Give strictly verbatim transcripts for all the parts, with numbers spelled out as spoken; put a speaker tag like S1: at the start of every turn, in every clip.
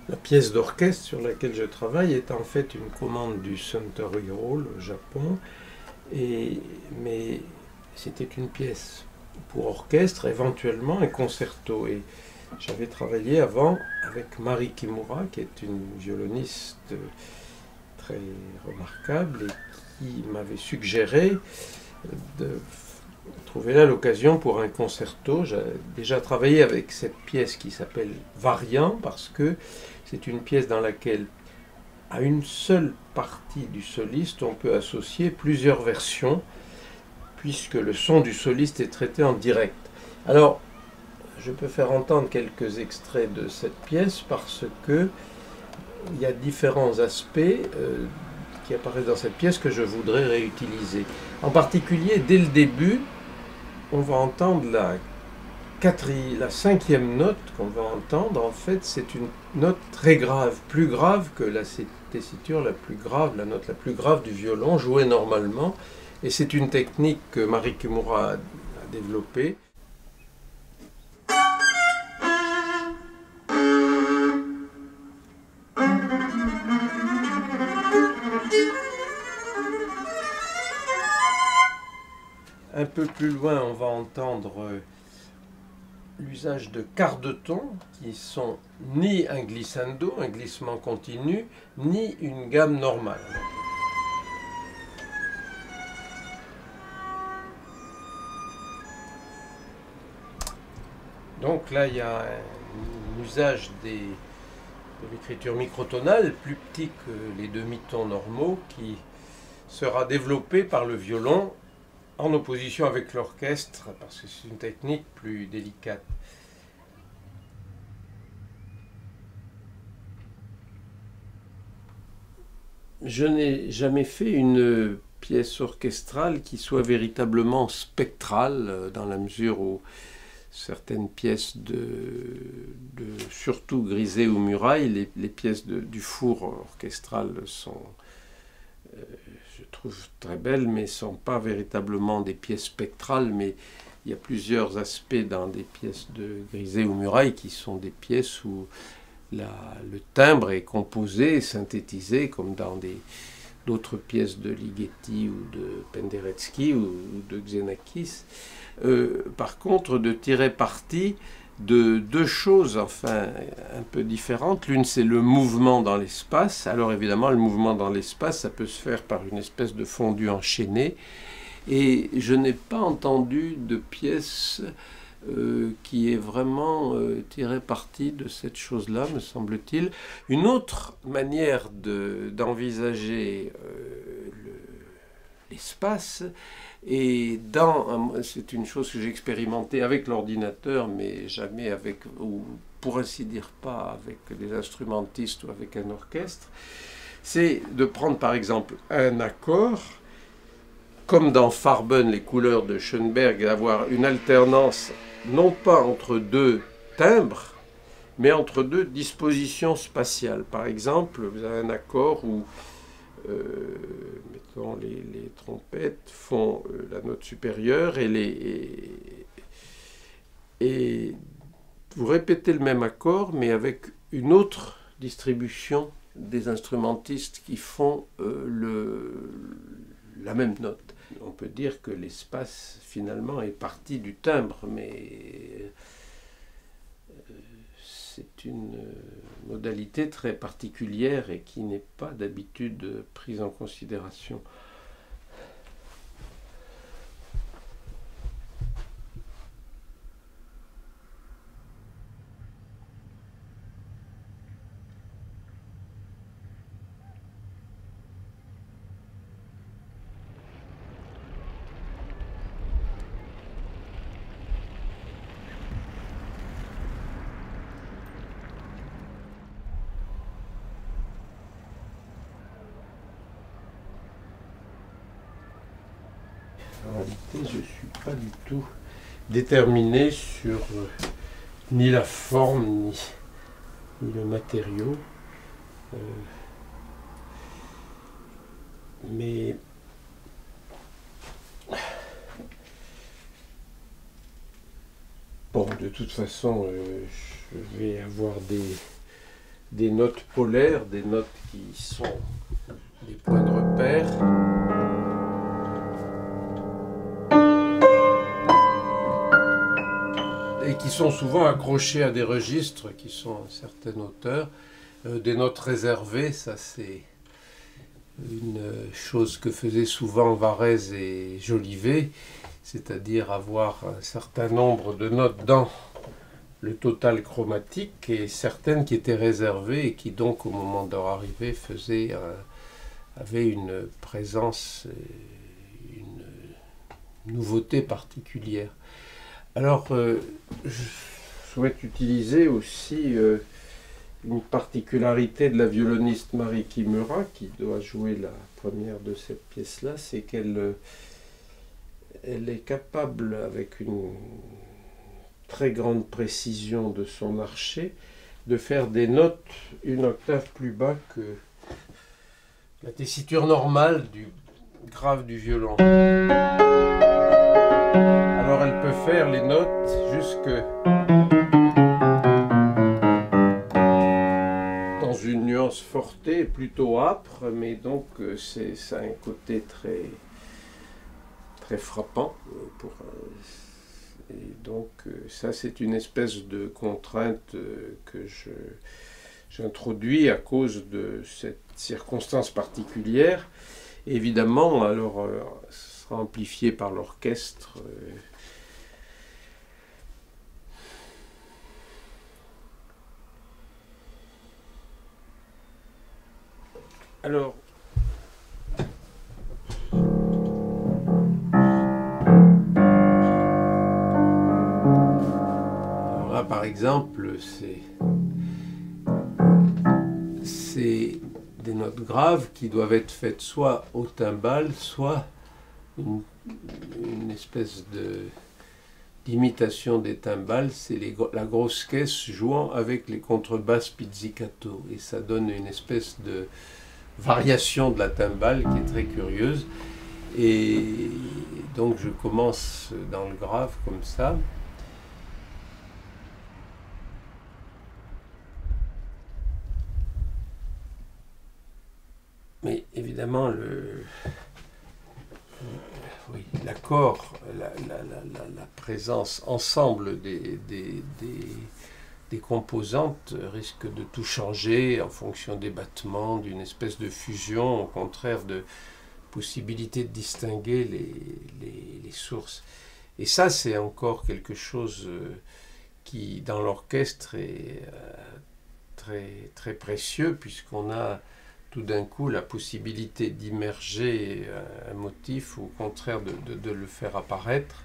S1: La pièce d'orchestre sur laquelle je travaille est en fait une commande du Suntory Hall au Japon, et, mais c'était une pièce pour orchestre, éventuellement un concerto. Et j'avais travaillé avant avec Mari Kimura, qui est une violoniste très remarquable et qui m'avait suggéré de trouver là l'occasion pour un concerto. J'ai déjà travaillé avec cette pièce qui s'appelle Variant, parce que c'est une pièce dans laquelle, à une seule partie du soliste, on peut associer plusieurs versions, puisque le son du soliste est traité en direct. Alors, je peux faire entendre quelques extraits de cette pièce parce que il y a différents aspects euh, qui apparaissent dans cette pièce que je voudrais réutiliser. En particulier, dès le début, on va entendre la, quatrième, la cinquième note qu'on va entendre. En fait, c'est une note très grave, plus grave que la tessiture la plus grave, la note la plus grave du violon, jouée normalement. Et c'est une technique que Mari Kimura a, a développée. Un peu plus loin, on va entendre l'usage de quarts de ton, qui sont ni un glissando, un glissement continu, ni une gamme normale. Donc là, il y a un usage des, de l'écriture microtonale, plus petit que les demi-tons normaux, qui sera développé par le violon en opposition avec l'orchestre, parce que c'est une technique plus délicate. Je n'ai jamais fait une pièce orchestrale qui soit véritablement spectrale, dans la mesure où certaines pièces de, de surtout Grisé ou Murail, les, les pièces de, du four orchestral sont, euh, je trouve, très belles, mais ne sont pas véritablement des pièces spectrales, mais il y a plusieurs aspects dans des pièces de Grisé ou Murail qui sont des pièces où la, le timbre est composé, synthétisé, comme dans d'autres pièces de Ligeti ou de Penderecki ou, ou de Xenakis. Euh, par contre, de tirer parti de deux choses, enfin, un peu différentes. L'une, c'est le mouvement dans l'espace. Alors évidemment, le mouvement dans l'espace, ça peut se faire par une espèce de fondu enchaîné. Et je n'ai pas entendu de pièce euh, qui ait vraiment euh, tiré parti de cette chose-là, me semble-t-il. Une autre manière d'envisager euh, l'espace, et dans, c'est une chose que j'ai expérimentée avec l'ordinateur, mais jamais avec, ou pour ainsi dire pas avec des instrumentistes ou avec un orchestre, c'est de prendre par exemple un accord, comme dans Farben, les couleurs de Schoenberg, d'avoir une alternance non pas entre deux timbres, mais entre deux dispositions spatiales. Par exemple, vous avez un accord où Euh, mettons, les, les trompettes font euh, la note supérieure et, les, et, et vous répétez le même accord mais avec une autre distribution des instrumentistes qui font euh, le, la même note. On peut dire que l'espace finalement est parti du timbre, mais c'est une modalité très particulière et qui n'est pas d'habitude prise en considération. En réalité, je ne suis pas du tout déterminé sur euh, ni la forme, ni, ni le matériau. Euh, mais bon, de toute façon, euh, je vais avoir des, des notes polaires, des notes qui sont des points de repère. Et qui sont souvent accrochées à des registres qui sont à une certaine hauteur. Euh, des notes réservées, ça c'est une chose que faisaient souvent Varèse et Jolivet, c'est-à-dire avoir un certain nombre de notes dans le total chromatique et certaines qui étaient réservées et qui donc au moment de leur arrivée faisaient un, avaient une présence, une nouveauté particulière. Alors, euh, je souhaite utiliser aussi euh, une particularité de la violoniste Marie Kimura, qui doit jouer la première de cette pièce-là, c'est qu'elle elle est capable, avec une très grande précision de son archet, de faire des notes une octave plus bas que la tessiture normale du grave du violon. Alors elle peut faire les notes jusque dans une nuance forte, plutôt âpre, mais donc c'est ça a un côté très très frappant. Pour, et donc ça c'est une espèce de contrainte que je j'introduis à cause de cette circonstance particulière. Évidemment, alors euh, ce sera amplifié par l'orchestre. Euh, alors, alors là, par exemple, c'est c'est des notes graves qui doivent être faites soit au timbal, soit une, une espèce de d'imitation des timbales, c'est les, la grosse caisse jouant avec les contrebasses pizzicato, et ça donne une espèce de variation de la timbale qui est très curieuse. Et donc je commence dans le grave comme ça. Mais évidemment, le, oui, l'accord, la, la, la, la présence ensemble des, des, des, des composantes risque de tout changer en fonction des battements, d'une espèce de fusion, au contraire de possibilité de distinguer les, les, les sources. Et ça, c'est encore quelque chose qui, dans l'orchestre, est très, très précieux, puisqu'on a tout d'un coup la possibilité d'immerger un motif ou au contraire de, de, de le faire apparaître.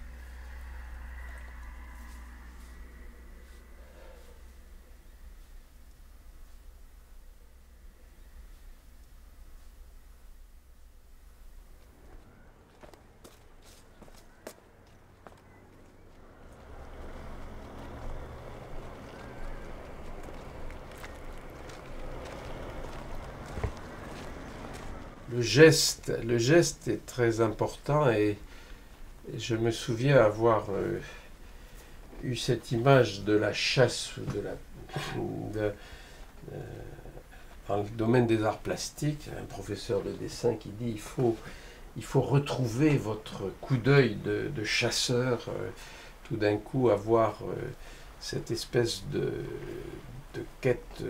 S1: Le geste, le geste est très important et je me souviens avoir euh, eu cette image de la chasse de la, de, euh, dans le domaine des arts plastiques, un professeur de dessin qui dit il faut, il faut retrouver votre coup d'œil de, de chasseur, euh, tout d'un coup avoir euh, cette espèce de, de quête euh,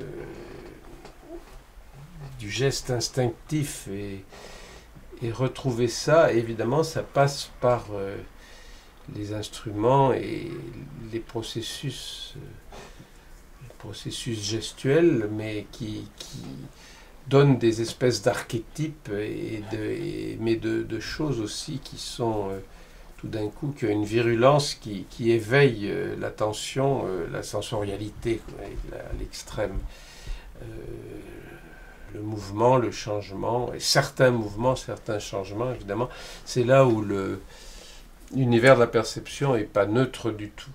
S1: du geste instinctif et, et retrouver ça, évidemment ça passe par euh, les instruments et les processus, euh, les processus gestuels, mais qui, qui donnent des espèces d'archétypes, et de, et, mais de, de choses aussi qui sont euh, tout d'un coup, qui ont une virulence qui, qui éveille euh, l'attention, euh, la sensorialité à l'extrême. Euh, le mouvement, le changement, et certains mouvements, certains changements, évidemment, c'est là où le, l'univers de la perception n'est pas neutre du tout.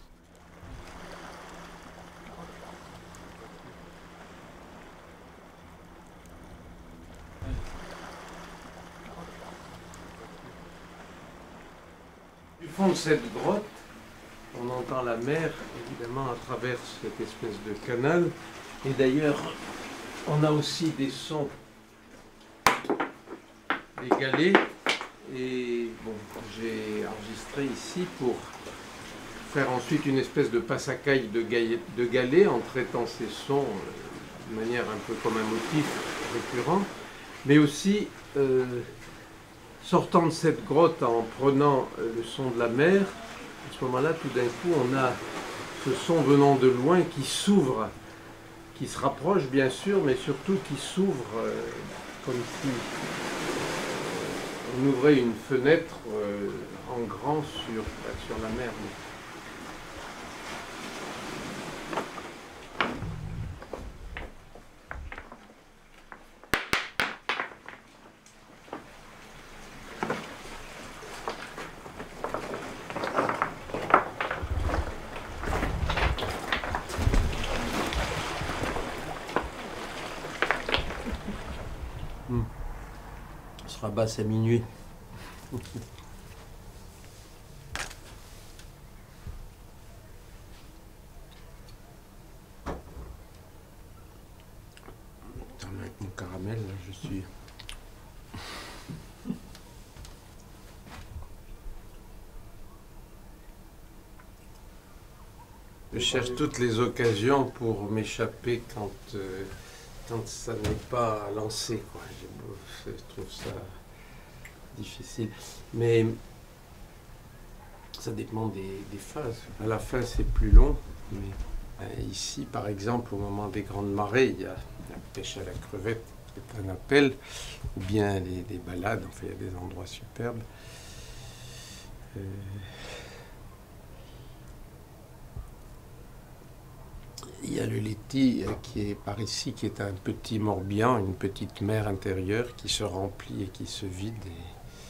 S1: Du fond de cette grotte, on entend la mer, évidemment, à travers cette espèce de canal, et d'ailleurs, On a aussi des sons des galets. Et bon, j'ai enregistré ici pour faire ensuite une espèce de passacaille de, de galets en traitant ces sons euh, de manière un peu comme un motif récurrent, mais aussi euh, sortant de cette grotte en prenant euh, le son de la mer. À ce moment-là, tout d'un coup, on a ce son venant de loin qui s'ouvre, qui se rapproche bien sûr, mais surtout qui s'ouvre euh, comme si on ouvrait une fenêtre euh, en grand sur, sur la mer. Hmm. On se rabasse à minuit. Avec mon caramel, là, je suis... Je cherche toutes les occasions pour m'échapper quand, euh, quand ça n'est pas lancé, quoi. Je, je trouve ça difficile. Mais ça dépend des, des phases. À la fin, c'est plus long. Mais euh, ici, par exemple, au moment des grandes marées, il y a la pêche à la crevette, qui est un appel, ou bien les, les balades. Enfin, il y a des endroits superbes. Euh, Il y a le Léty qui est par ici, qui est un petit Morbihan, une petite mer intérieure qui se remplit et qui se vide. Et...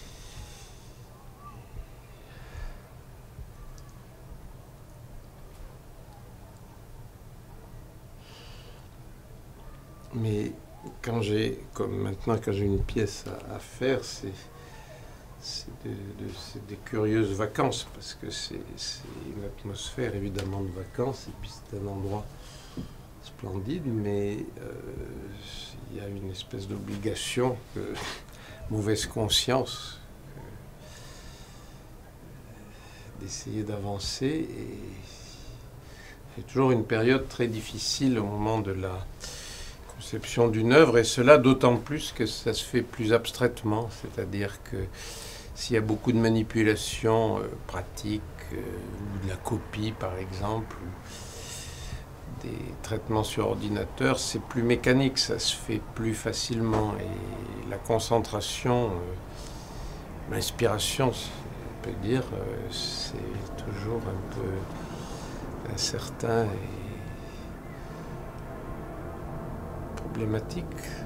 S1: Mais quand j'ai, comme maintenant, quand j'ai une pièce à, à faire, c'est de, de, des curieuses vacances, parce que c'est une atmosphère évidemment de vacances, et puis c'est un endroit splendide, mais euh, il y a une espèce d'obligation, euh, mauvaise conscience, euh, d'essayer d'avancer. Et c'est toujours une période très difficile au moment de la conception d'une œuvre, et cela d'autant plus que ça se fait plus abstraitement, c'est-à-dire que s'il y a beaucoup de manipulations euh, pratiques, euh, ou de la copie par exemple, ou des traitements sur ordinateur, c'est plus mécanique, ça se fait plus facilement. Et la concentration, euh, l'inspiration, on peut dire, euh, c'est toujours un peu incertain et problématique.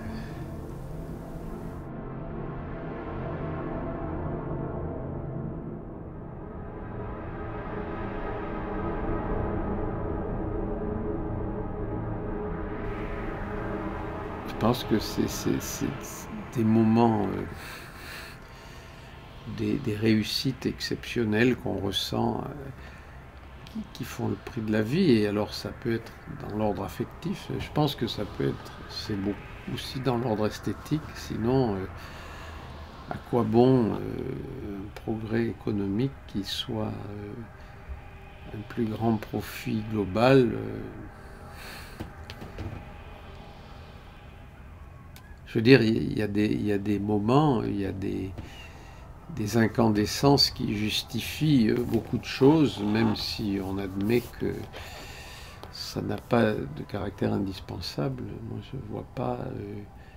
S1: Je pense que c'est des moments, euh, des, des réussites exceptionnelles qu'on ressent, euh, qui, qui font le prix de la vie. Et alors ça peut être dans l'ordre affectif, je pense que ça peut être, c'est beau, aussi dans l'ordre esthétique. Sinon, euh, à quoi bon euh, un progrès économique qui soit euh, un plus grand profit global euh, Je veux dire, il y a des, il y a des moments, il y a des, des incandescences qui justifient beaucoup de choses, même si on admet que ça n'a pas de caractère indispensable. Moi, je ne vois pas... Euh,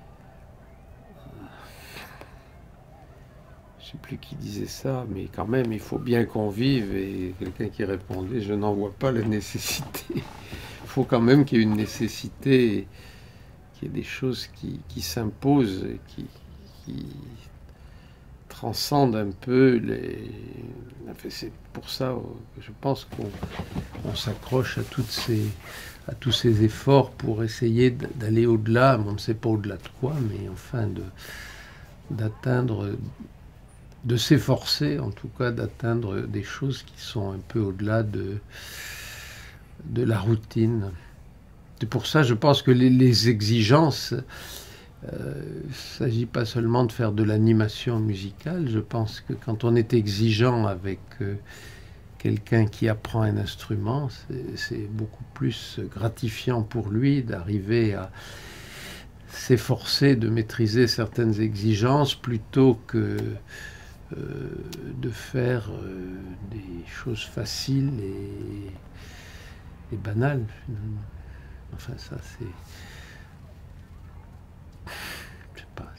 S1: je ne sais plus qui disait ça, mais quand même, il faut bien qu'on vive. Et quelqu'un qui répondait, je n'en vois pas la nécessité. Il faut quand même qu'il y ait une nécessité... qu'il y ait des choses qui, qui s'imposent, qui, qui transcendent un peu les... Enfin, c'est pour ça que je pense qu'on on s'accroche à, toutes ces, à tous ces efforts pour essayer d'aller au-delà, on ne sait pas au-delà de quoi, mais enfin de, d'atteindre, de s'efforcer en tout cas d'atteindre des choses qui sont un peu au-delà de, de la routine. C'est pour ça, je pense que les, les exigences, euh, il ne s'agit pas seulement de faire de l'animation musicale. Je pense que quand on est exigeant avec euh, quelqu'un qui apprend un instrument, c'est beaucoup plus gratifiant pour lui d'arriver à s'efforcer de maîtriser certaines exigences plutôt que euh, de faire euh, des choses faciles et, et banales, finalement. Enfin, ça, c'est... Je sais pas.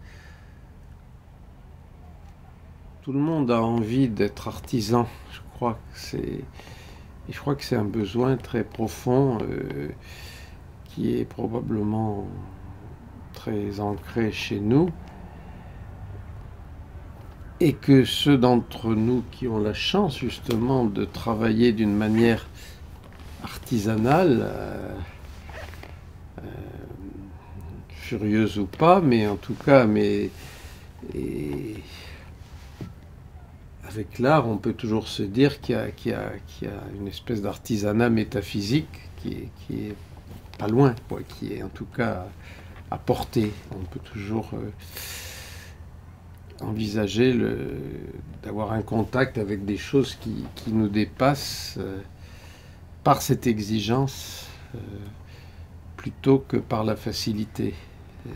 S1: Tout le monde a envie d'être artisan. Je crois que c'est... Et je crois que c'est un besoin très profond euh, qui est probablement très ancré chez nous. Et que ceux d'entre nous qui ont la chance justement de travailler d'une manière artisanale, euh, euh, furieuse ou pas, mais en tout cas, mais et avec l'art, on peut toujours se dire qu'il y a, qu'il y a, qu'il y a une espèce d'artisanat métaphysique qui est, qui est pas loin, quoi, qui est en tout cas à portée. On peut toujours euh, envisager d'avoir un contact avec des choses qui, qui nous dépassent euh, par cette exigence euh, plutôt que par la facilité. Euh,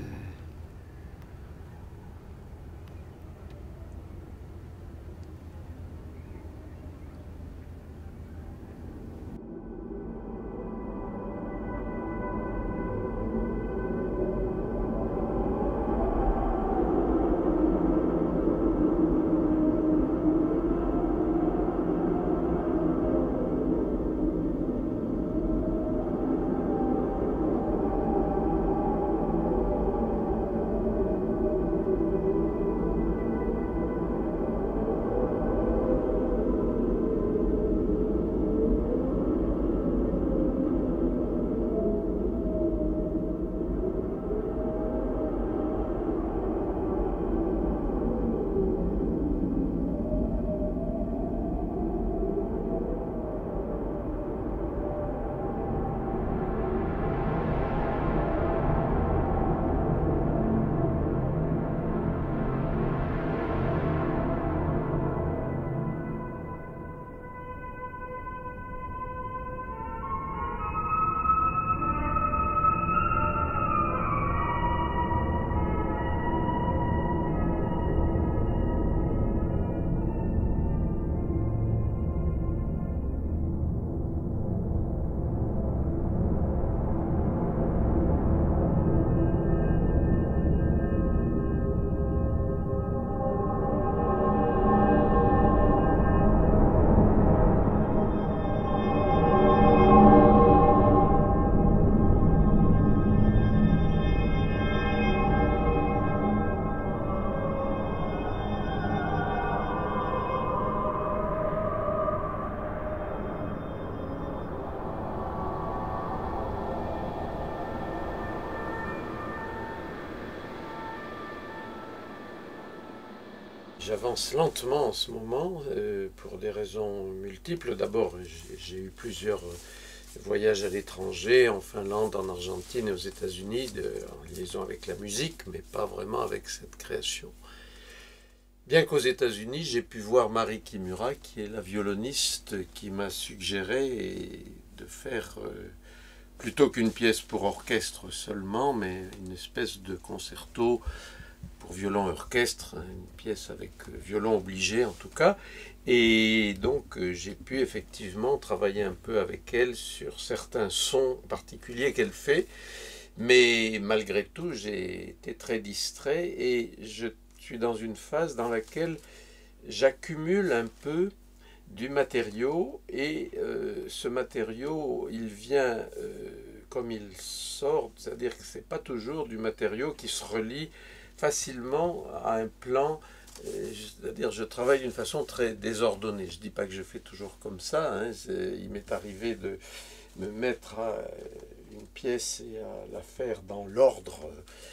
S1: J'avance lentement en ce moment euh, pour des raisons multiples. D'abord, j'ai eu plusieurs voyages à l'étranger, en Finlande, en Argentine et aux États-Unis, en liaison avec la musique, mais pas vraiment avec cette création. Bien qu'aux États-Unis, j'ai pu voir Mari Kimura, qui est la violoniste qui m'a suggéré de faire, euh, plutôt qu'une pièce pour orchestre seulement, mais une espèce de concerto pour violon orchestre, une pièce avec violon obligé en tout cas, et donc j'ai pu effectivement travailler un peu avec elle sur certains sons particuliers qu'elle fait, mais malgré tout j'ai été très distrait et je suis dans une phase dans laquelle j'accumule un peu du matériau et euh, ce matériau il vient euh, comme il sort, c'est-à-dire que c'est pas toujours du matériau qui se relie facilement à un plan, c'est-à-dire je travaille d'une façon très désordonnée. Je ne dis pas que je fais toujours comme ça, hein. Il m'est arrivé de me mettre à une pièce et à la faire dans l'ordre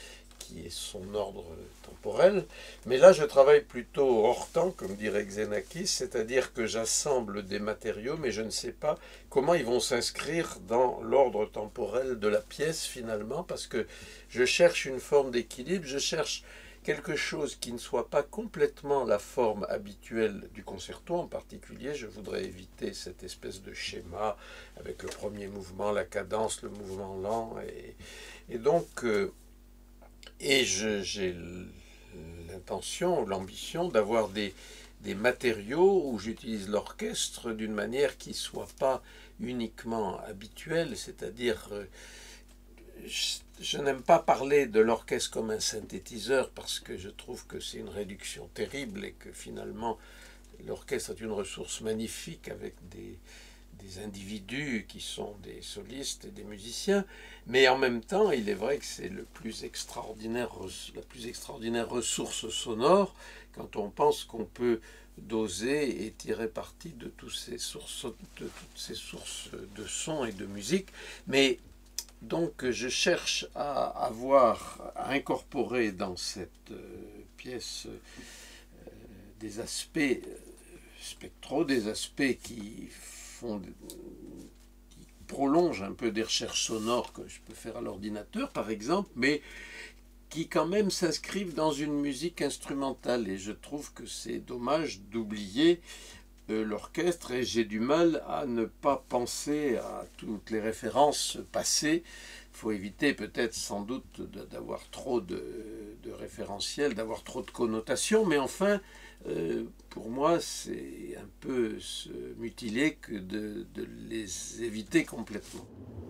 S1: qui est son ordre temporel. Mais là, je travaille plutôt hors temps, comme dirait Xenakis, c'est-à-dire que j'assemble des matériaux, mais je ne sais pas comment ils vont s'inscrire dans l'ordre temporel de la pièce finalement, parce que je cherche une forme d'équilibre, je cherche quelque chose qui ne soit pas complètement la forme habituelle du concerto. En particulier, je voudrais éviter cette espèce de schéma avec le premier mouvement, la cadence, le mouvement lent. Et, et donc, euh, et j'ai l'intention, l'ambition d'avoir des, des matériaux où j'utilise l'orchestre d'une manière qui ne soit pas uniquement habituelle, c'est-à-dire... Euh, je, je n'aime pas parler de l'orchestre comme un synthétiseur parce que je trouve que c'est une réduction terrible et que finalement l'orchestre est une ressource magnifique avec des, des individus qui sont des solistes et des musiciens, mais en même temps il est vrai que c'est le plus extraordinaire, la plus extraordinaire ressource sonore quand on pense qu'on peut doser et tirer parti de, tous ces sources, de toutes ces sources de son et de musique. Mais donc je cherche à avoir, à incorporer dans cette euh, pièce euh, des aspects euh, spectraux, des aspects qui font, qui prolongent un peu des recherches sonores que je peux faire à l'ordinateur par exemple, mais qui quand même s'inscrivent dans une musique instrumentale. Et je trouve que c'est dommage d'oublier l'orchestre, et j'ai du mal à ne pas penser à toutes les références passées. Il faut éviter peut-être sans doute d'avoir trop de, de référentiels, d'avoir trop de connotations, mais enfin, euh, pour moi, c'est un peu se mutiler que de, de les éviter complètement.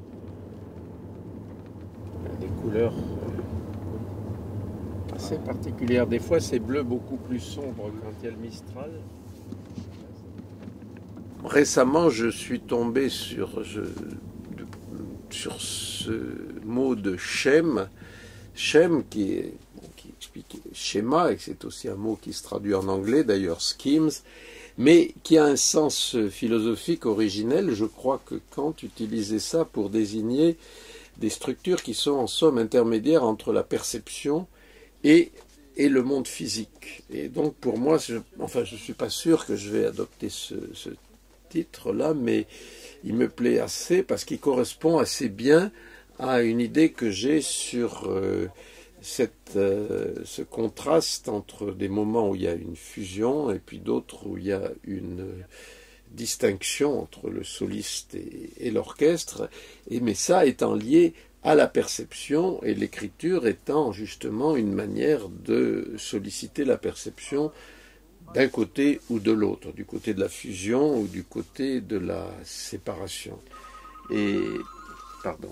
S1: Des couleurs assez particulières. Des fois, c'est bleu beaucoup plus sombre quand il y a le Mistral. Récemment, je suis tombé sur, je, sur ce mot de Shem, Shem qui, est, qui explique schéma, et c'est aussi un mot qui se traduit en anglais, d'ailleurs schemes, mais qui a un sens philosophique originel. Je crois que Kant utilisait ça pour désigner des structures qui sont en somme intermédiaires entre la perception et, et le monde physique. Et donc pour moi, je, enfin je ne suis pas sûr que je vais adopter ce, ce titre-là, mais il me plaît assez parce qu'il correspond assez bien à une idée que j'ai sur euh, cette, euh, ce contraste entre des moments où il y a une fusion et puis d'autres où il y a une euh, distinction entre le soliste et, et l'orchestre, et mais ça étant lié à la perception et l'écriture étant justement une manière de solliciter la perception d'un côté ou de l'autre, du côté de la fusion ou du côté de la séparation. Et, pardon.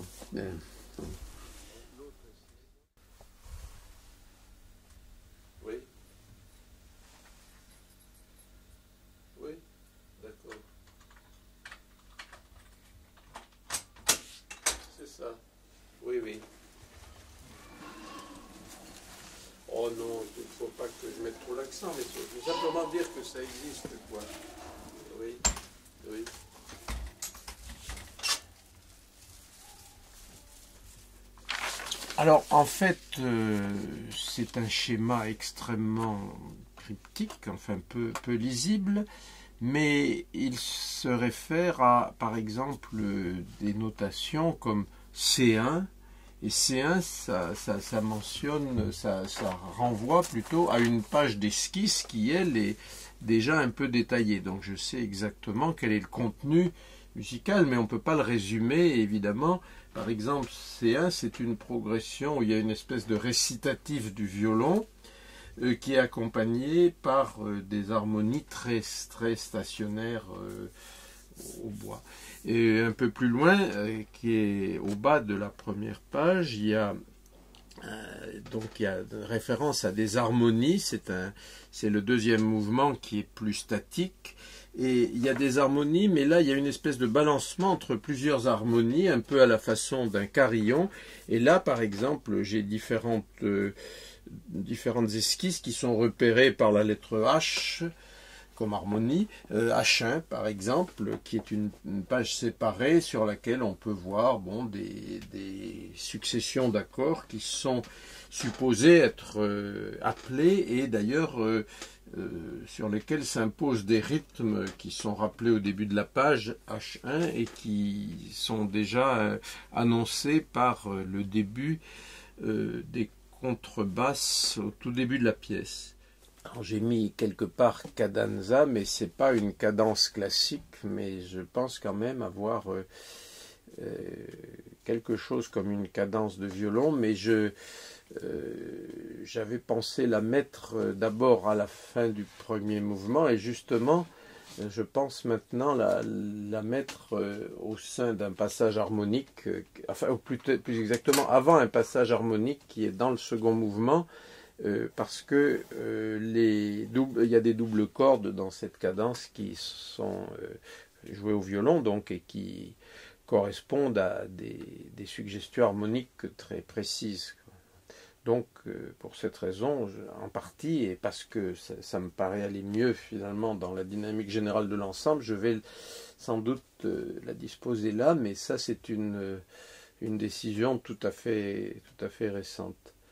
S1: Oui. Oui, d'accord. C'est ça. Oui, oui. Oh non, il ne faut pas que je mette trop l'accent, mais je veux simplement dire que ça existe, quoi. Oui, oui. Alors, en fait, euh, c'est un schéma extrêmement cryptique, enfin peu, peu lisible, mais il se réfère à, par exemple, des notations comme C un, et C un, ça, ça, ça mentionne, ça, ça renvoie plutôt à une page d'esquisse qui, elle, est déjà un peu détaillée. Donc je sais exactement quel est le contenu musical, mais on ne peut pas le résumer, évidemment. Par exemple, C un, c'est une progression où il y a une espèce de récitatif du violon euh, qui est accompagné par euh, des harmonies très, très stationnaires euh, au bois. Et un peu plus loin, euh, qui est au bas de la première page, il y a euh, donc il y a une référence à des harmonies. C'est un, c'est le deuxième mouvement qui est plus statique. Et il y a des harmonies, mais là il y a une espèce de balancement entre plusieurs harmonies, un peu à la façon d'un carillon. Et là, par exemple, j'ai différentes euh, différentes esquisses qui sont repérées par la lettre H. Comme harmonie, euh, H un par exemple, qui est une, une page séparée sur laquelle on peut voir bon, des, des
S2: successions d'accords qui sont supposés être euh, appelés et d'ailleurs euh, euh, sur lesquels s'imposent des rythmes qui sont rappelés au début de la page H un et qui sont déjà euh, annoncés par euh, le début euh, des contrebasses au tout début de la pièce.
S1: J'ai mis quelque part cadenza, mais c'est pas une cadence classique, mais je pense quand même avoir euh, euh, quelque chose comme une cadence de violon, mais je euh, j'avais pensé la mettre d'abord à la fin du premier mouvement, et justement, je pense maintenant la, la mettre euh, au sein d'un passage harmonique, euh, enfin, ou plus, plus exactement avant un passage harmonique qui est dans le second mouvement. Euh, parce que euh, les doubles, il y a des doubles cordes dans cette cadence qui sont euh, jouées au violon donc, et qui correspondent à des, des suggestions harmoniques très précises. Donc euh, pour cette raison, je, en partie, et parce que ça, ça me paraît aller mieux finalement dans la dynamique générale de l'ensemble, je vais sans doute euh, la disposer là, mais ça c'est une, une décision tout à fait, tout à fait récente.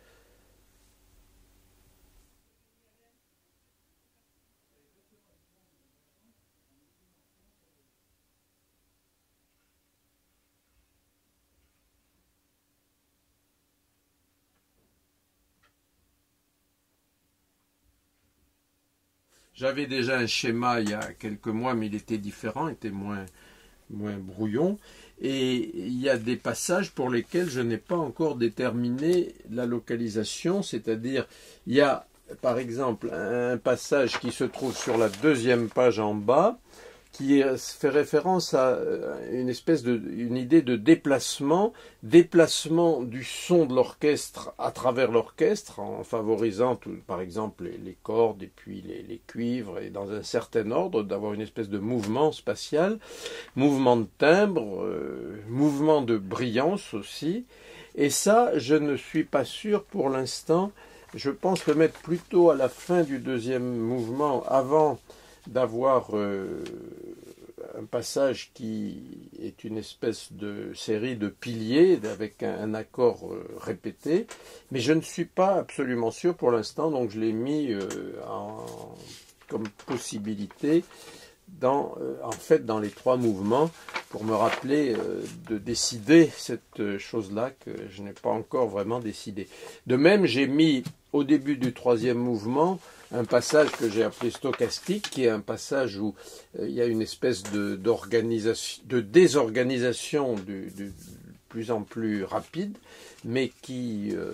S2: J'avais déjà un schéma il y a quelques mois, mais il était différent, était moins, moins brouillon. Et il y a des passages pour lesquels je n'ai pas encore déterminé la localisation, c'est-à-dire il y a par exemple un passage qui se trouve sur la deuxième page en bas, qui fait référence à une espèce de, une idée de déplacement, déplacement du son de l'orchestre à travers l'orchestre, en favorisant tout, par exemple les, les cordes et puis les, les cuivres, et dans un certain ordre, d'avoir une espèce de mouvement spatial, mouvement de timbre, euh, mouvement de brillance aussi. Et ça, je ne suis pas sûr pour l'instant. Je pense le mettre plutôt à la fin du deuxième mouvement, avant d'avoir euh, un passage qui est une espèce de série de piliers avec un, un accord euh, répété, mais je ne suis pas absolument sûr pour l'instant, donc je l'ai mis euh, en, comme possibilité dans, euh, en fait dans les trois mouvements pour me rappeler euh, de décider cette chose-là que je n'ai pas encore vraiment décidé. De même, j'ai mis au début du troisième mouvement un passage que j'ai appelé stochastique, qui est un passage où euh, il y a une espèce de, d'organisation, de désorganisation du, du, de plus en plus rapide, mais qui, euh,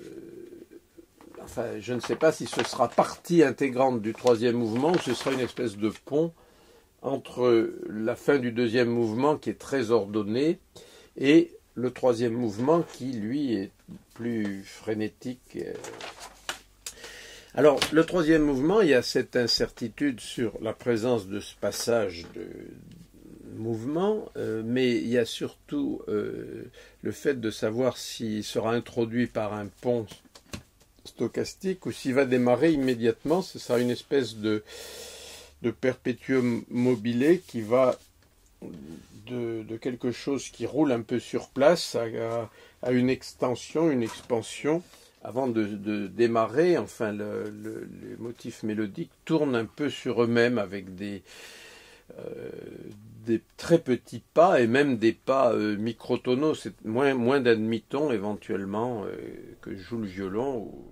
S2: enfin, je ne sais pas si ce sera partie intégrante du troisième mouvement ou ce sera une espèce de pont entre la fin du deuxième mouvement qui est très ordonné et le troisième mouvement qui, lui, est plus frénétique. Alors, le troisième mouvement, il y a cette incertitude sur la présence de ce passage de mouvement, euh, mais il y a surtout euh, le fait de savoir s'il sera introduit par un pont stochastique ou s'il va démarrer immédiatement. Ce sera une espèce de, de perpétuum mobile qui va de, de quelque chose qui roule un peu sur place à, à, à une extension, une expansion. Avant de, de démarrer, enfin, le, le, les motifs mélodiques tournent un peu sur eux-mêmes avec des, euh, des très petits pas et même des pas euh, microtonaux. C'est moins, moins d'un demi-ton éventuellement euh, que joue le violon. Ou...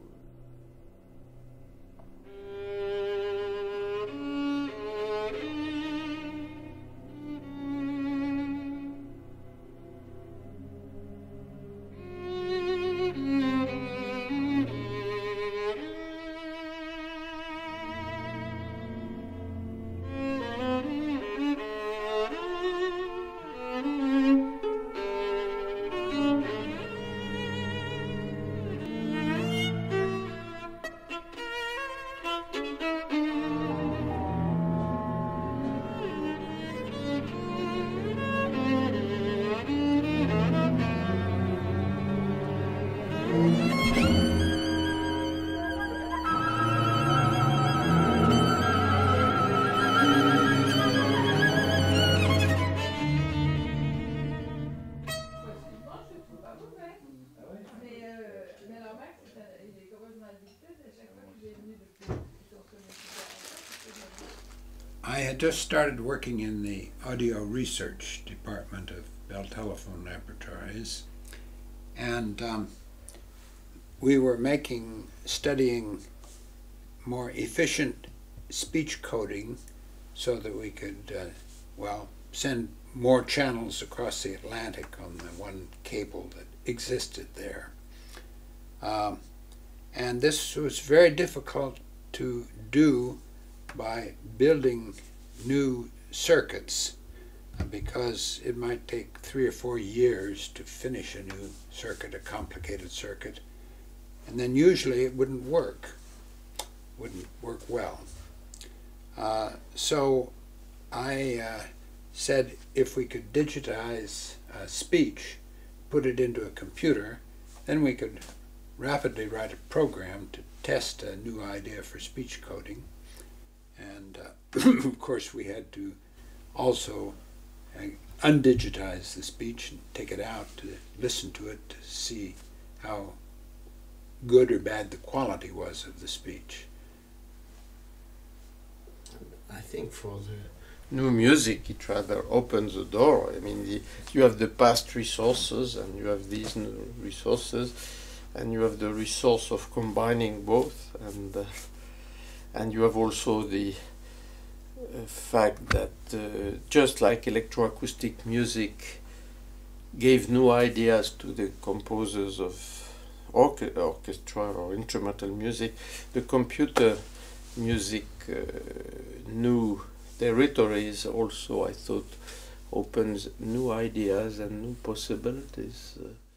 S3: I had just started working in the audio research department of Bell Telephone Laboratories, and um, we were making, studying more efficient speech coding so that we could, uh, well, send more channels across the Atlantic on the one cable that existed there. Um, and this was very difficult to do by building new circuits, uh, because it might take three or four years to finish a new circuit, a complicated circuit, and then usually it wouldn't work, wouldn't work well. Uh, so I uh, said if we could digitize uh, speech, put it into a computer, then we could rapidly write a program to test a new idea for speech coding. And uh, of course we had to also uh, undigitize the speech and take it out to listen to it to see how good or bad the quality was of the speech.
S2: I think for the new music, it rather opens the door. I mean, the, you have the past resources and you have these new resources, and you have the resource of combining both, and uh, and you have also the uh, fact that uh, just like electroacoustic music gave new ideas to the composers of orche orchestra or instrumental music, the computer music uh, new territories also, I thought, opens new ideas and new possibilities.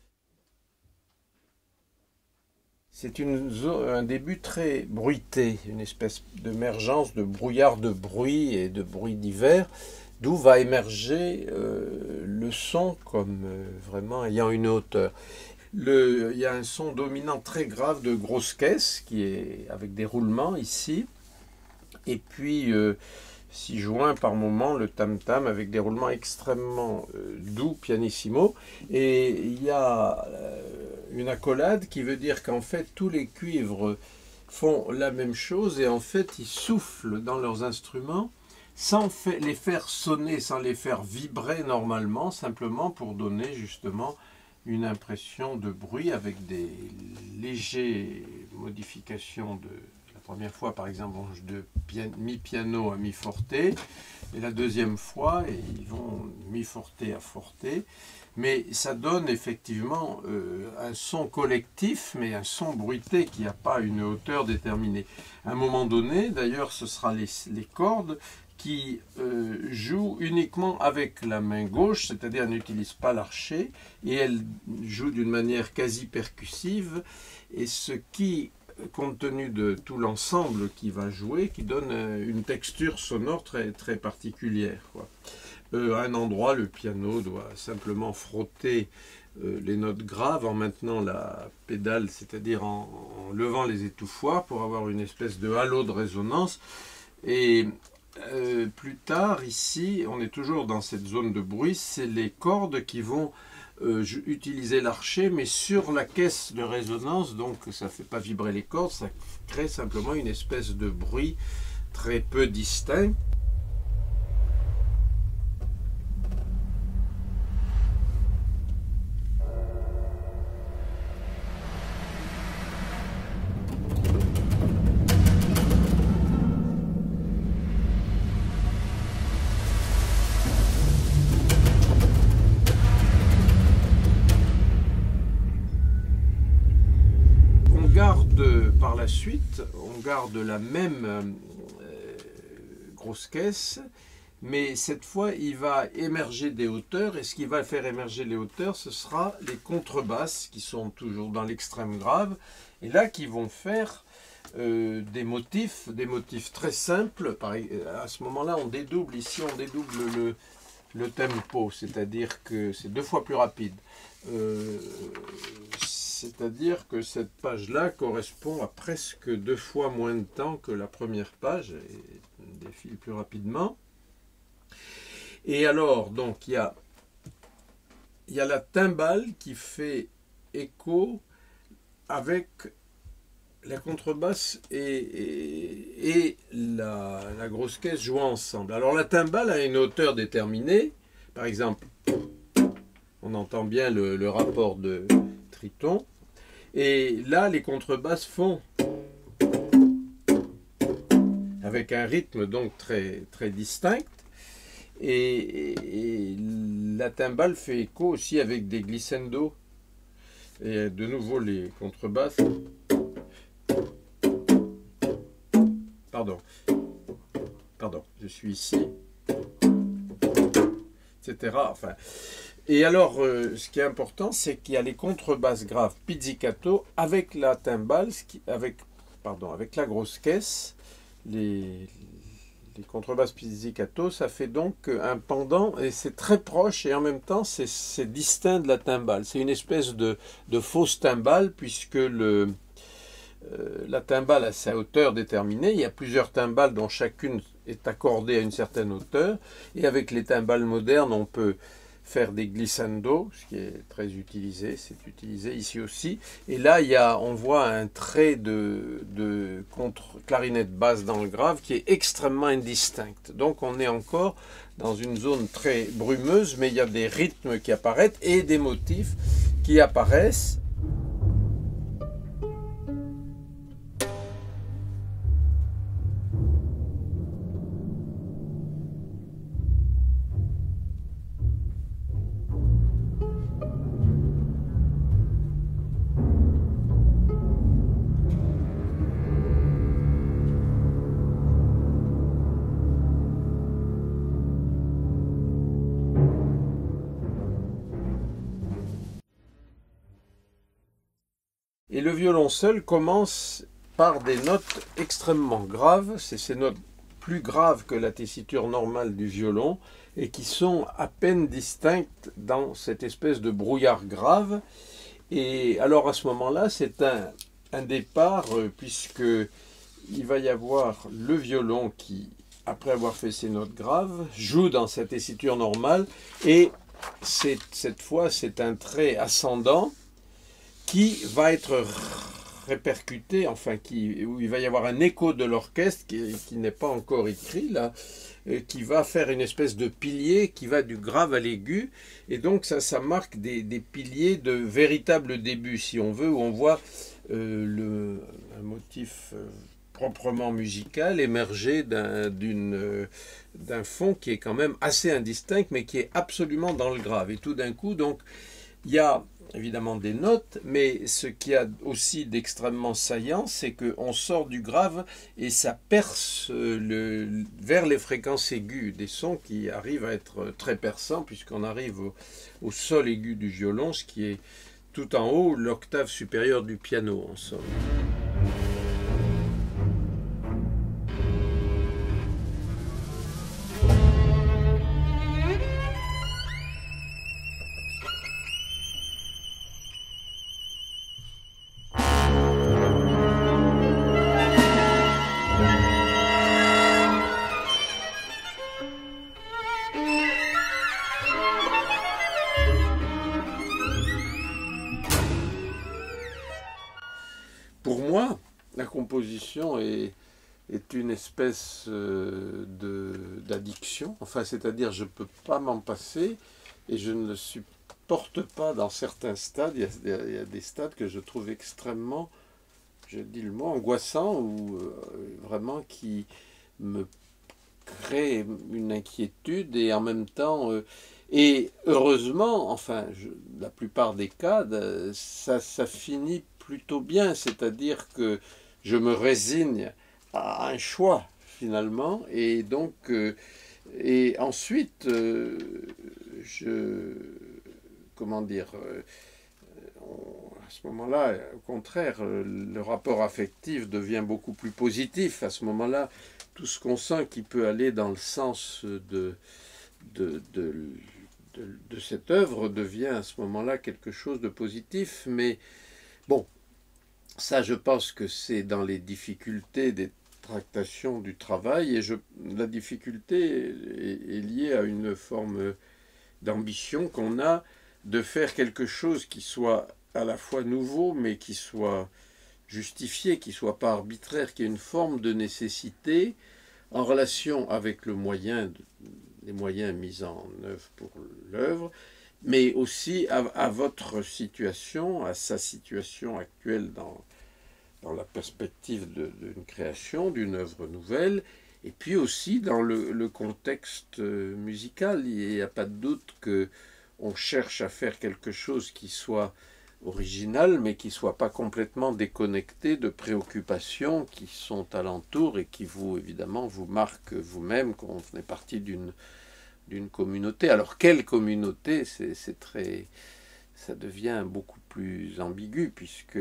S2: C'est une zone, un début très bruité, une espèce d'émergence de brouillard de bruit et de bruits divers, d'où va émerger euh, le son comme euh, vraiment ayant une hauteur. Le, il y a un son dominant très grave de grosse caisse qui est avec des roulements ici, et puis euh, s'y joint par moment le tam-tam avec des roulements extrêmement euh, doux, pianissimo, et il y a euh, une accolade qui veut dire qu'en fait tous les cuivres font la même chose, et en fait ils soufflent dans leurs instruments sans fait, les faire sonner, sans les faire vibrer normalement, simplement pour donner justement une impression de bruit avec des légères modifications de... La première fois, par exemple, on joue de mi-piano à mi-forte, et la deuxième fois, ils vont mi-forte à forte, mais ça donne effectivement euh, un son collectif, mais un son bruité qui n'a pas une hauteur déterminée. À un moment donné, d'ailleurs, ce sera les, les cordes qui euh, jouent uniquement avec la main gauche, c'est-à-dire elles n'utilisent pas l'archet, et elles jouent d'une manière quasi percussive, et ce qui, compte tenu de tout l'ensemble qui va jouer, qui donne une texture sonore très, très particulière, quoi. Euh, à un endroit, le piano doit simplement frotter euh, les notes graves en maintenant la pédale, c'est-à-dire en, en levant les étouffoirs pour avoir une espèce de halo de résonance. Et euh, plus tard, ici, on est toujours dans cette zone de bruit, c'est les cordes qui vont Euh, utiliser l'archet, mais sur la caisse de résonance, donc ça ne fait pas vibrer les cordes, ça crée simplement une espèce de bruit très peu distinct. Par la suite, on garde la même euh, grosse caisse, mais cette fois, il va émerger des hauteurs, et ce qui va faire émerger les hauteurs, ce sera les contrebasses, qui sont toujours dans l'extrême grave, et là, qui vont faire euh, des motifs, des motifs très simples. Pareil, à ce moment-là, on dédouble, ici, on dédouble le, le tempo, c'est-à-dire que c'est deux fois plus rapide. Euh, C'est-à-dire que cette page-là correspond à presque deux fois moins de temps que la première page, et défile plus rapidement. Et alors, donc, il y a, il y a la timbale qui fait écho avec la contrebasse et, et, et la, la grosse caisse jouant ensemble. Alors la timbale a une hauteur déterminée. Par exemple, on entend bien le, le rapport de triton. Et là, les contrebasses font avec un rythme donc très, très distinct. Et, et, et la timbale fait écho aussi avec des glissando. Et de nouveau les contrebasses. Pardon. Pardon, je suis ici. Etc. Enfin. Et alors, euh, ce qui est important, c'est qu'il y a les contrebasses graves pizzicato avec la timbale, avec, pardon, avec la grosse caisse. Les, les contrebasses pizzicato, ça fait donc un pendant, et c'est très proche, et en même temps, c'est distinct de la timbale. C'est une espèce de, de fausse timbale, puisque le, euh, la timbale a sa hauteur déterminée. Il y a plusieurs timbales dont chacune est accordée à une certaine hauteur, et avec les timbales modernes, on peut faire des glissando, ce qui est très utilisé, c'est utilisé ici aussi. Et là, il y a, on voit un trait de, de contre clarinette basse dans le grave qui est extrêmement indistinct. Donc on est encore dans une zone très brumeuse, mais il y a des rythmes qui apparaissent et des motifs qui apparaissent. Et le violoncelle commence par des notes extrêmement graves, c'est ces notes plus graves que la tessiture normale du violon, et qui sont à peine distinctes dans cette espèce de brouillard grave. Et alors à ce moment-là, c'est un, un départ, euh, puisque il va y avoir le violon qui, après avoir fait ses notes graves, joue dans sa tessiture normale, et cette fois c'est un trait ascendant, qui va être répercuté, enfin, qui, où il va y avoir un écho de l'orchestre qui, qui n'est pas encore écrit, là, euh, qui va faire une espèce de pilier qui va du grave à l'aigu, et donc ça, ça marque des, des piliers de véritable début, si on veut, où on voit euh, le, un motif euh, proprement musical émerger d'un d'une, euh, d'un fond qui est quand même assez indistinct, mais qui est absolument dans le grave. Et tout d'un coup, donc, il y a évidemment des notes, mais ce qui a aussi d'extrêmement saillant, c'est qu'on sort du grave et ça perce le, vers les fréquences aiguës, des sons qui arrivent à être très perçants, puisqu'on arrive au, au sol aigu du violon, ce qui est tout en haut, l'octave supérieure du piano, en somme. Pour moi, la composition est, est une espèce euh, d'addiction. Enfin, c'est-à-dire, je ne peux pas m'en passer et je ne le supporte pas dans certains stades. Il y a, il y a des stades que je trouve extrêmement, je dis le mot, angoissants ou euh, vraiment qui me créent une inquiétude et en même temps... Euh, et heureusement, enfin, je, la plupart des cas, ça, ça finit plutôt bien, c'est-à-dire que je me résigne à un choix finalement, et donc euh, et ensuite euh, je comment dire euh, on, à ce moment-là, au contraire, le rapport affectif devient beaucoup plus positif. À ce moment-là, tout ce qu'on sent qui peut aller dans le sens de de, de, de, de cette œuvre devient à ce moment-là quelque chose de positif, mais bon, ça, je pense que c'est dans les difficultés des tractations du travail, et je, la difficulté est, est liée à une forme d'ambition qu'on a de faire quelque chose qui soit à la fois nouveau, mais qui soit justifié, qui ne soit pas arbitraire, qui ait une forme de nécessité en relation avec le moyen, les moyens mis en œuvre pour l'œuvre, mais aussi à, à votre situation, à sa situation actuelle dans, dans la perspective d'une création, d'une œuvre nouvelle, et puis aussi dans le, le contexte musical. Il n'y a pas de doute qu'on cherche à faire quelque chose qui soit original, mais qui ne soit pas complètement déconnecté de préoccupations qui sont alentour et qui vous, évidemment, vous marquent vous-même quand on fait partie d'une d'une communauté. Alors, quelle communauté? C'est très... ça devient beaucoup plus ambigu, puisque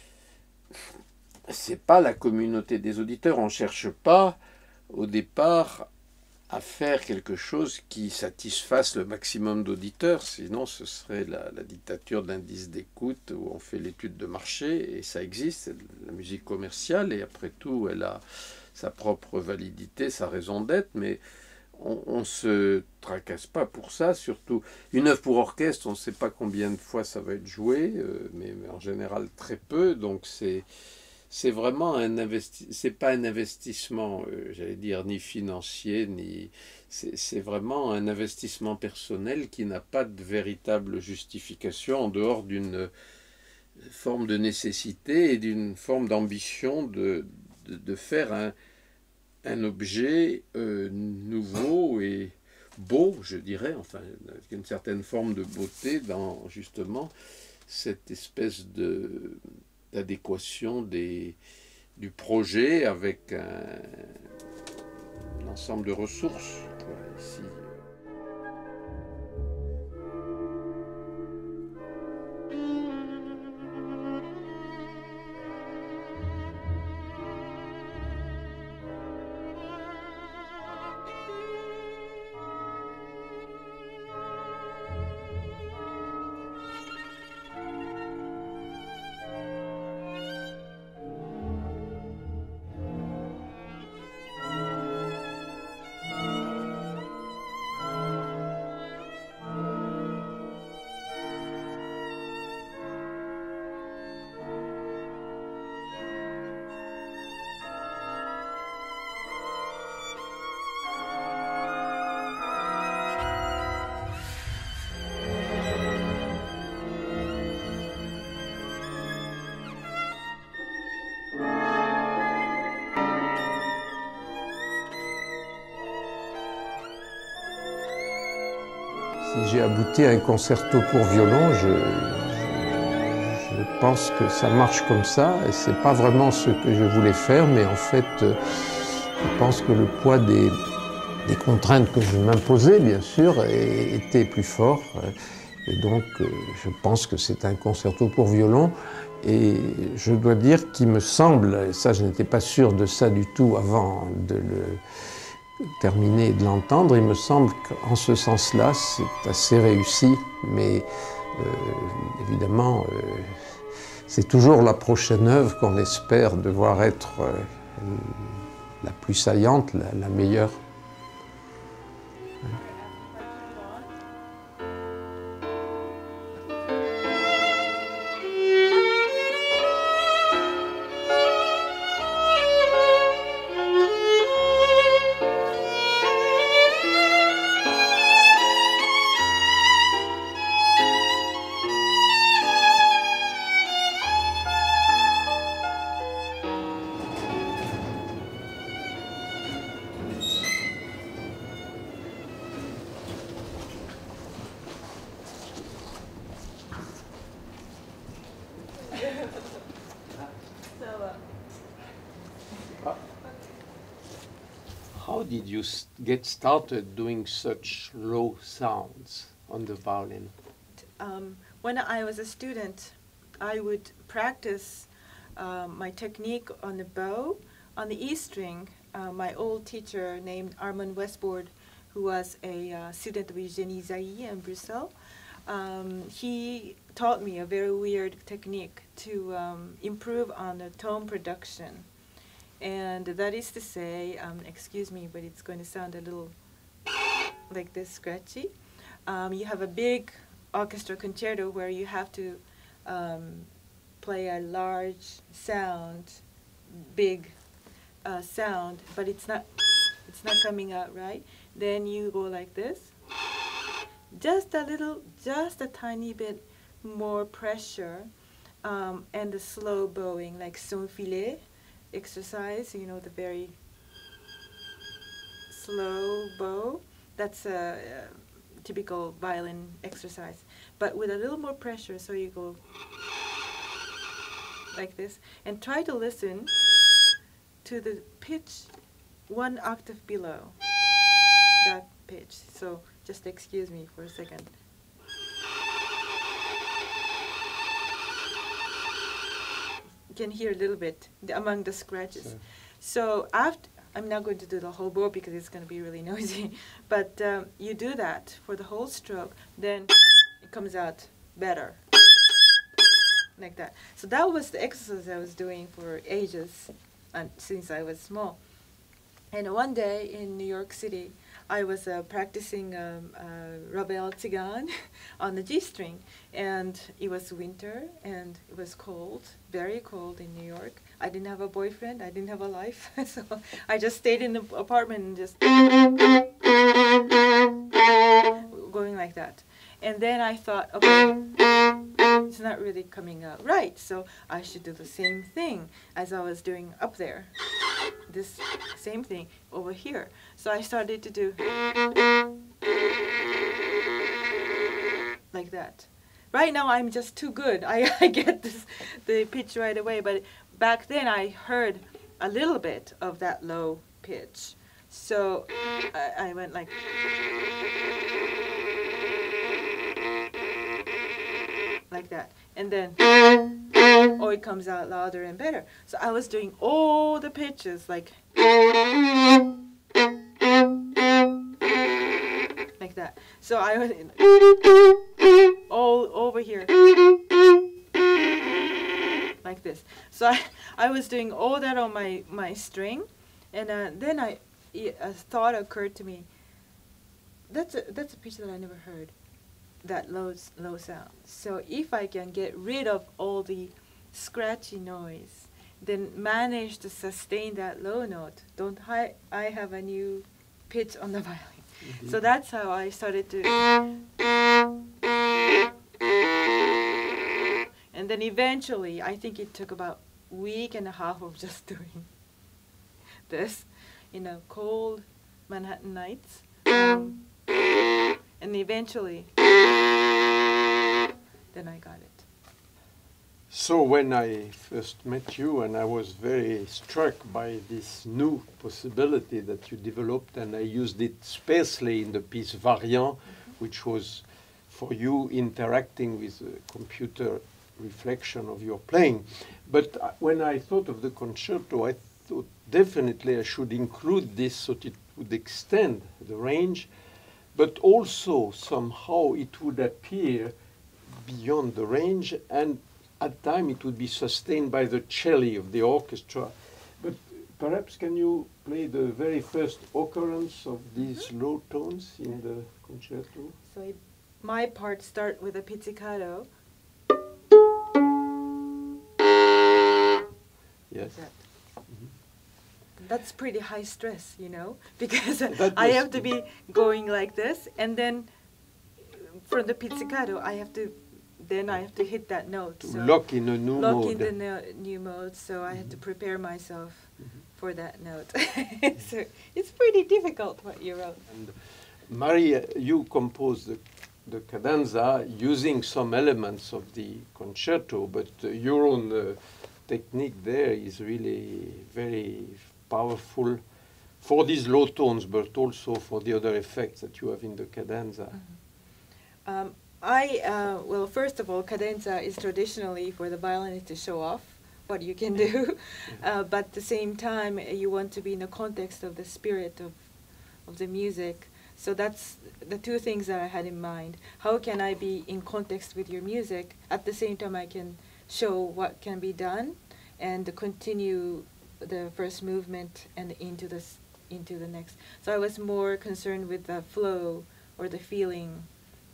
S2: c'est pas la communauté des auditeurs. On ne cherche pas, au départ, à faire quelque chose qui satisfasse le maximum d'auditeurs, sinon ce serait la, la dictature d'indices d'écoute où on fait l'étude de marché, et ça existe, c'est la musique commerciale, et après tout, elle a sa propre validité, sa raison d'être, mais on ne se tracasse pas pour ça, surtout. Une œuvre pour orchestre, on ne sait pas combien de fois ça va être joué, euh, mais, mais en général très peu, donc c'est... C'est vraiment un investi c'est pas un investissement, euh, j'allais dire, ni financier, ni c'est vraiment un investissement personnel qui n'a pas de véritable justification en dehors d'une forme de nécessité et d'une forme d'ambition de, de, de faire un, un objet euh, nouveau et beau, je dirais, enfin, avec une certaine forme de beauté dans justement cette espèce de d'adéquation des, du projet avec un, un ensemble de ressources. Voilà, ici.
S1: Si j'ai abouti à un concerto pour violon, je, je, je pense que ça marche comme ça, et c'est pas vraiment ce que je voulais faire, mais en fait, je pense que le poids des, des contraintes que je m'imposais, bien sûr, était plus fort, et donc je pense que c'est un concerto pour violon, et je dois dire qu'il me semble, et ça je n'étais pas sûr de ça du tout avant de le terminer et de l'entendre, il me semble qu'en ce sens-là, c'est assez réussi, mais euh, évidemment, euh, c'est toujours la prochaine œuvre qu'on espère devoir être euh, la plus saillante, la, la meilleure.
S2: How did you get started doing such low sounds on the violin?
S4: Um, when I was a student, I would practice uh, my technique on the bow, on the E string. Uh, my old teacher named Armand Westboard, who was a uh, student of Eugénie Zaï in Brussels, um, he taught me a very weird technique to um, improve on the tone production. And that is to say, um, excuse me, but it's going to sound a little like this, scratchy. Um, you have a big orchestra concerto where you have to um, play a large sound, big uh, sound, but it's not, it's not coming out right. Then you go like this. Just a little, just a tiny bit more pressure, um, and the slow bowing, like son filet exercise, you know, the very slow bow. That's a, a typical violin exercise, but with a little more pressure. So you go like this, and try to listen to the pitch one octave below that pitch. So just excuse me for a second. You can hear a little bit among the scratches. Sure. So after, I'm not going to do the whole bow because it's going to be really noisy, but um, you do that for the whole stroke, then it comes out better, like that. So that was the exercise I was doing for ages, and since I was small. And one day in New York City, I was uh, practicing um, uh, Ravel Tzigane on the G string, and it was winter, and it was cold, very cold in New York. I didn't have a boyfriend, I didn't have a life, so I just stayed in the apartment and just going like that. And then I thought, okay, it's not really coming out right, so I should do the same thing as I was doing up there. This same thing over here. So I started to do like that. Right now I'm just too good. I, I get this, the pitch right away, but back then I heard a little bit of that low pitch. So I, I went like like that. And then oh, it comes out louder and better. So I was doing all the pitches like like that. So I was all over here like this. So I, I was doing all that on my, my string, and uh, then I, a thought occurred to me. That's a, that's a pitch that I never heard, that low, low sound. So if I can get rid of all the scratchy noise, then manage to sustain that low note, don't I, I have a new pitch on the violin. Mm-hmm. So that's how I started to. And then eventually, I think it took about a week and a half of just doing this, you know, cold Manhattan nights. Um, and eventually, then I got it.
S2: So when I first met you, and I was very struck by this new possibility that you developed, and I used it sparsely in the piece Variant, mm-hmm. which was for you interacting with a computer reflection of your playing. But uh, when I thought of the concerto, I thought definitely I should include this so that it would extend the range, but also somehow it would appear beyond the range, and at time it would be sustained by the cello of the orchestra. But perhaps can you play the very first occurrence of these mm-hmm. low tones in the concerto?
S4: So it, my part start with a pizzicato.
S2: Yes.
S4: That. Mm-hmm. That's pretty high stress, you know, because I have to be going like this, and then for the pizzicato I have to then I have to hit that note.
S2: To
S4: so
S2: lock in a new
S4: lock
S2: mode.
S4: Lock in the no new mode, so I mm-hmm. had to prepare myself mm-hmm. for that note. So it's pretty difficult what you wrote.
S2: And Maria, you composed the, the cadenza using some elements of the concerto, but uh, your own uh, technique there is really very powerful for these low tones, but also for the other effects that you have in the cadenza.
S4: Mm-hmm. um, I, uh, well, first of all, cadenza is traditionally for the violinist to show off what you can do, uh, but at the same time, you want to be in the context of the spirit of, of the music. So that's the two things that I had in mind. How can I be in context with your music? At the same time, I can show what can be done and continue the first movement and into the, into the next. So I was more concerned with the flow or the feeling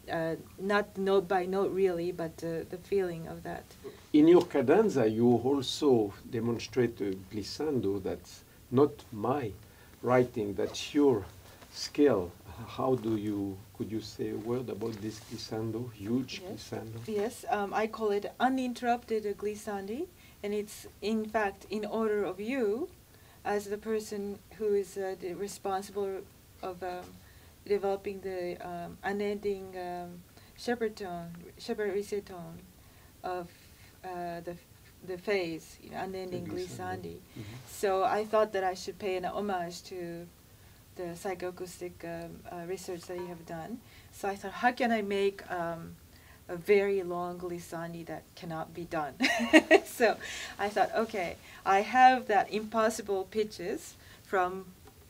S4: uh, not note by note really, but uh, the feeling of that.
S2: In your cadenza, you also demonstrate a glissando that's not my writing, that's your skill. How do you, could you say a word about this glissando, huge
S4: Yes.
S2: glissando?
S4: Yes, um, I call it uninterrupted glissandi, and it's in fact in order of you, as the person who is uh, the responsible of um, developing the um, unending um, shepherd tone, shepherd reciton of uh, the the phase, you know, unending glissandi.
S2: Mm-hmm.
S4: So I thought that I should pay an homage to the psychoacoustic um, uh, research that you have done. So I thought, how can I make um, a very long glissandi that cannot be done? So I thought, okay, I have that impossible pitches from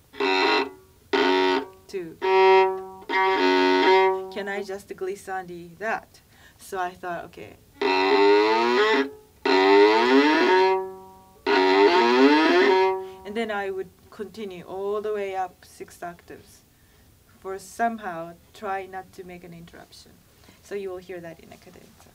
S4: to. Can I just glissandi that? So I thought, okay. And then I would continue all the way up six octaves for somehow try not to make an interruption. So you will hear that in a cadenza.